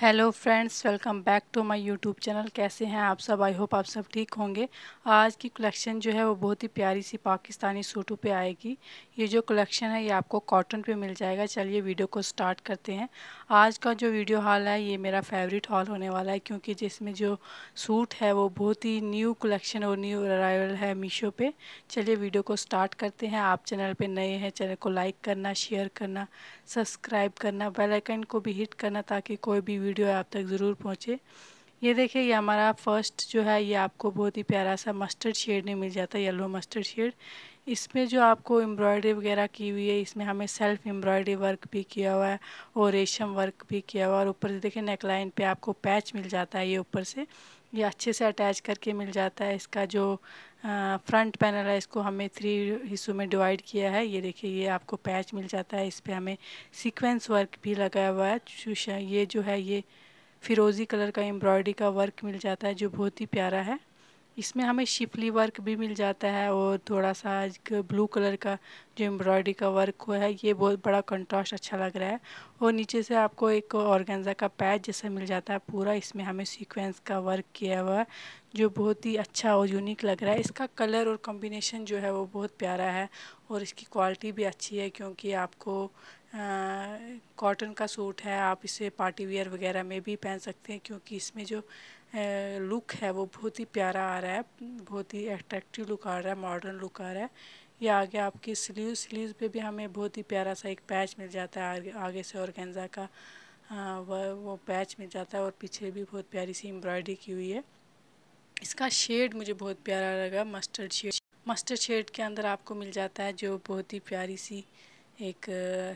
Hello friends, welcome back to my YouTube channel. कैसे हैं आप सब? आई होप आप सब ठीक होंगे। आज की कलेक्शन जो है वो बहुत ही प्यारी सी पाकिस्तानी सूटों पे आएगी। ये जो कलेक्शन है ये आपको कॉटन पे मिल जाएगा। चलिए वीडियो को स्टार्ट करते हैं। आज का जो वीडियो हॉल है ये मेरा फेवरेट हॉल होने वाला है, क्योंकि जिसमें जो सूट है वो बहुत ही न्यू कलेक्शन और न्यू अराइवल है मीशो पे। चलिए वीडियो को स्टार्ट करते हैं। आप चैनल पे नए हैं, चैनल को लाइक करना, शेयर करना, सब्सक्राइब करना, बेल आइकन को भी हिट करना ताकि कोई भी वीडियो आप तक ज़रूर पहुंचे। ये देखिए, ये हमारा फर्स्ट जो है ये आपको बहुत ही प्यारा सा मस्टर्ड शेड में मिल जाता है, येलो मस्टर्ड शेड। इसमें जो आपको एम्ब्रॉयडरी वगैरह की हुई है, इसमें हमें सेल्फ एम्ब्रॉयडरी वर्क भी किया हुआ है और रेशम वर्क भी किया हुआ है। और ऊपर से देखिए नेकलाइन पे आपको पैच मिल जाता है, ये ऊपर से ये अच्छे से अटैच करके मिल जाता है। इसका जो फ्रंट पैनल है इसको हमें 3 हिस्सों में डिवाइड किया है। ये देखिए, ये आपको पैच मिल जाता है। इस पर हमें सीक्वेंस वर्क भी लगाया हुआ है। ये जो है ये फिरोज़ी कलर का एम्ब्रॉयडरी का वर्क मिल जाता है जो बहुत ही प्यारा है। इसमें हमें शिफली वर्क भी मिल जाता है और थोड़ा सा एक ब्लू कलर का जो एम्ब्रॉयडरी का वर्क हुआ है, ये बहुत बड़ा कंट्रास्ट अच्छा लग रहा है। और नीचे से आपको एक ऑर्गेन्जा का पैच जैसा मिल जाता है पूरा। इसमें हमें सीक्वेंस का वर्क किया हुआ है जो बहुत ही अच्छा और यूनिक लग रहा है। इसका कलर और कॉम्बिनेशन जो है वो बहुत प्यारा है और इसकी क्वालिटी भी अच्छी है, क्योंकि आपको कॉटन का सूट है, आप इसे पार्टी वियर वगैरह में भी पहन सकते हैं, क्योंकि इसमें जो लुक है वो बहुत ही प्यारा आ रहा है, बहुत ही अट्रैक्टिव लुक आ रहा है, मॉडर्न लुक आ रहा है। ये आगे आपकी स्लीव्स पे भी हमें बहुत ही प्यारा सा एक पैच मिल जाता है, आगे से ऑर्गेन्जा का वो पैच मिल जाता है और पीछे भी बहुत प्यारी सी एम्ब्रॉयडरी की हुई है। इसका शेड मुझे बहुत प्यारा लगा, मस्टर्ड शेड। मस्टर्ड शेड के अंदर आपको मिल जाता है जो बहुत ही प्यारी सी एक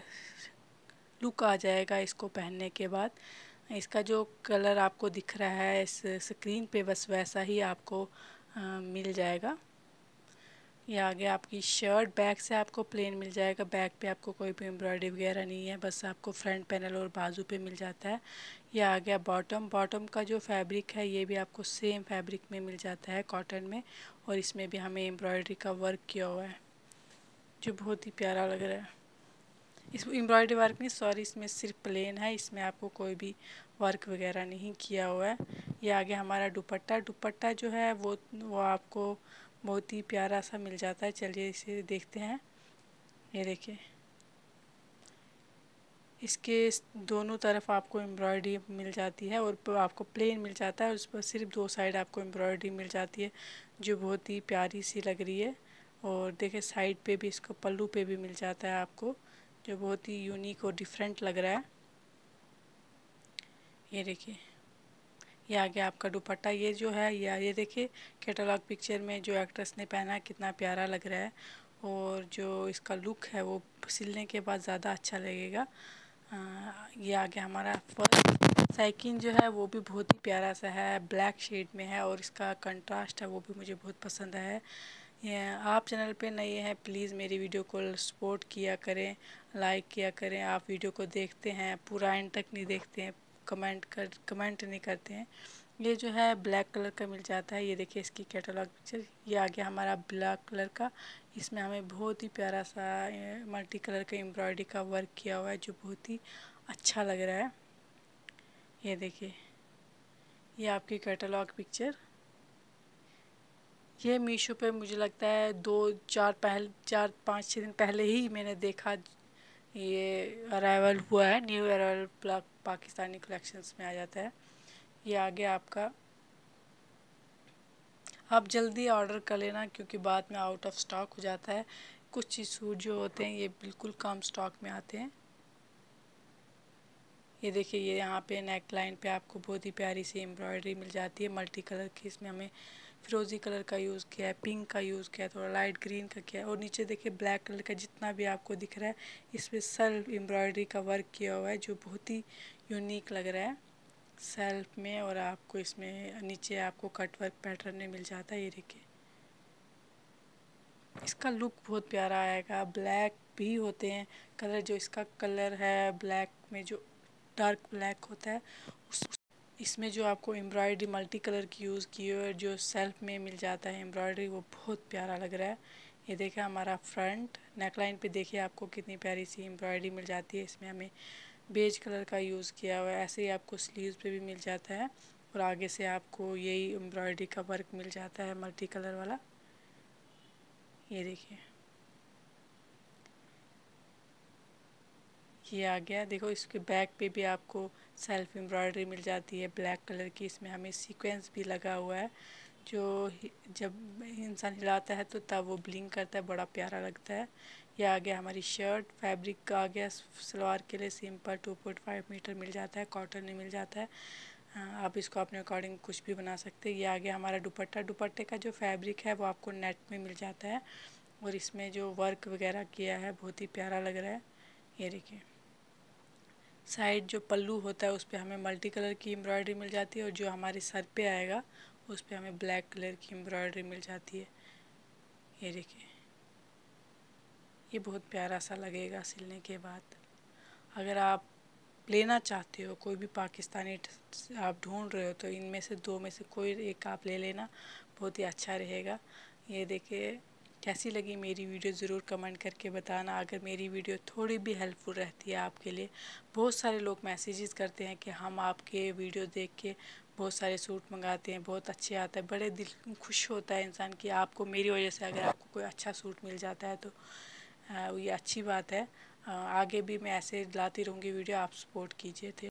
लुक आ जाएगा इसको पहनने के बाद। इसका जो कलर आपको दिख रहा है इस स्क्रीन पे बस वैसा ही आपको मिल जाएगा। ये आगे आपकी शर्ट, बैक से आपको प्लेन मिल जाएगा। बैक पे आपको कोई भी एम्ब्रॉयडरी वगैरह नहीं है, बस आपको फ्रंट पैनल और बाजू पे मिल जाता है। ये आ गया बॉटम। बॉटम का जो फैब्रिक है ये भी आपको सेम फैब्रिक में मिल जाता है, कॉटन में, और इसमें भी हमें एम्ब्रॉयडरी का वर्क किया हुआ है जो बहुत ही प्यारा लग रहा है। इस एम्ब्रॉयडरी वर्क नहीं, सॉरी, इसमें सिर्फ प्लेन है, इसमें आपको कोई भी वर्क वगैरह नहीं किया हुआ है। ये आगे हमारा दुपट्टा। दुपट्टा जो है वो आपको बहुत ही प्यारा सा मिल जाता है। चलिए इसे देखते हैं। ये देखिए, इसके दोनों तरफ आपको एम्ब्रॉयडरी मिल जाती है और आपको प्लेन मिल जाता है, उस पर सिर्फ 2 साइड आपको एम्ब्रॉयडरी मिल जाती है जो बहुत ही प्यारी सी लग रही है। और देखिए साइड पे भी, इसको पल्लू पे भी मिल जाता है आपको, जो बहुत ही यूनिक और डिफरेंट लग रहा है। ये देखिए, ये आ गया आपका दुपट्टा। ये जो है ये देखिए कैटलॉग पिक्चर में जो एक्ट्रेस ने पहना है कितना प्यारा लग रहा है, और जो इसका लुक है वो सिलने के बाद ज़्यादा अच्छा लगेगा। ये आ गया हमारा फर्स्ट। सेकंड जो है वो भी बहुत ही प्यारा सा है, ब्लैक शेड में है और इसका कंट्रास्ट है वो भी मुझे बहुत पसंद है। ये आप चैनल पे नए हैं, प्लीज़ मेरी वीडियो को सपोर्ट किया करें, लाइक किया करें। आप वीडियो को देखते हैं पूरा एंड तक नहीं देखते हैं, कमेंट नहीं करते हैं। ये जो है ब्लैक कलर का मिल जाता है। ये देखिए इसकी कैटलॉग पिक्चर। ये आ गया हमारा ब्लैक कलर का। इसमें हमें बहुत ही प्यारा सा मल्टी कलर का एम्ब्रॉयडरी का वर्क किया हुआ है जो बहुत ही अच्छा लग रहा है। ये देखिए, ये आपकी कैटलॉग पिक्चर। ये मीशो पे मुझे लगता है 4-5-6 दिन पहले ही मैंने देखा, ये अराइवल हुआ है, न्यू अराइवल पाकिस्तानी कलेक्शंस में आ जाता है। ये आ गया आपका। आप जल्दी ऑर्डर कर लेना क्योंकि बाद में आउट ऑफ स्टॉक हो जाता है। कुछ चीज़ सूट जो होते हैं ये बिल्कुल कम स्टॉक में आते हैं। ये देखिए, ये यहाँ पे नेक लाइन पे आपको बहुत ही प्यारी सी एम्ब्रॉयडरी मिल जाती है मल्टी कलर की। इसमें हमें फिरोज़ी कलर का यूज़ किया है, पिंक का यूज़ किया है, थोड़ा लाइट ग्रीन का किया है, और नीचे देखिए ब्लैक कलर का जितना भी आपको दिख रहा है इसमें सेल्फ एम्ब्रॉयडरी का वर्क किया हुआ है जो बहुत ही यूनिक लग रहा है सेल्फ में। और आपको इसमें नीचे आपको कट वर्क पैटर्न में मिल जाता है। ये देखिए, इसका लुक बहुत प्यारा आएगा। ब्लैक भी होते हैं कलर, जो इसका कलर है ब्लैक में जो डार्क ब्लैक होता है उस इसमें जो आपको एम्ब्रॉयडरी मल्टी कलर की यूज़ की है जो सेल्फ में मिल जाता है एम्ब्रॉयडरी, वो बहुत प्यारा लग रहा है। ये देखिए हमारा फ्रंट नेकलाइन पे देखिए आपको कितनी प्यारी सी एम्ब्रॉयडरी मिल जाती है। इसमें हमें बेज कलर का यूज़ किया हुआ है। ऐसे ही आपको स्लीव्स पे भी मिल जाता है और आगे से आपको यही एम्ब्रॉयडरी का वर्क मिल जाता है मल्टी कलर वाला। ये देखिए ये आ गया। देखो इसके बैक पे भी आपको सेल्फ एम्ब्रॉयडरी मिल जाती है ब्लैक कलर की। इसमें हमें सीक्वेंस भी लगा हुआ है जो जब इंसान हिलाता है तो तब वो ब्लिंक करता है, बड़ा प्यारा लगता है। ये आ गया हमारी शर्ट। फैब्रिक का आ गया सलवार के लिए सिंपल 2.5 मीटर मिल जाता है, कॉटन में मिल जाता है। आप इसको अपने अकॉर्डिंग कुछ भी बना सकते हैं। ये आ गया हमारा दुपट्टा। दुपट्टे का जो फैब्रिक है वो आपको नेट में मिल जाता है और इसमें जो वर्क वगैरह किया है बहुत ही प्यारा लग रहा है। ये देखिए साइड जो पल्लू होता है उस पर हमें मल्टी कलर की एम्ब्रॉयडरी मिल जाती है और जो हमारे सर पे आएगा उस पर हमें ब्लैक कलर की एम्ब्रॉयडरी मिल जाती है। ये देखिए ये बहुत प्यारा सा लगेगा सिलने के बाद। अगर आप लेना चाहते हो कोई भी पाकिस्तानी आप ढूंढ रहे हो तो इनमें से दो में से कोई एक आप ले लेना, बहुत ही अच्छा रहेगा। ये देखिए कैसी लगी मेरी वीडियो ज़रूर कमेंट करके बताना। अगर मेरी वीडियो थोड़ी भी हेल्पफुल रहती है आपके लिए, बहुत सारे लोग मैसेजेस करते हैं कि हम आपके वीडियो देख के बहुत सारे सूट मंगाते हैं, बहुत अच्छे आता है, बड़े दिल खुश होता है इंसान कि आपको मेरी वजह से अगर आपको कोई अच्छा सूट मिल जाता है तो ये अच्छी बात है। आगे भी मैं ऐसे लाती रहूँगी वीडियो, आप सपोर्ट कीजिए थे।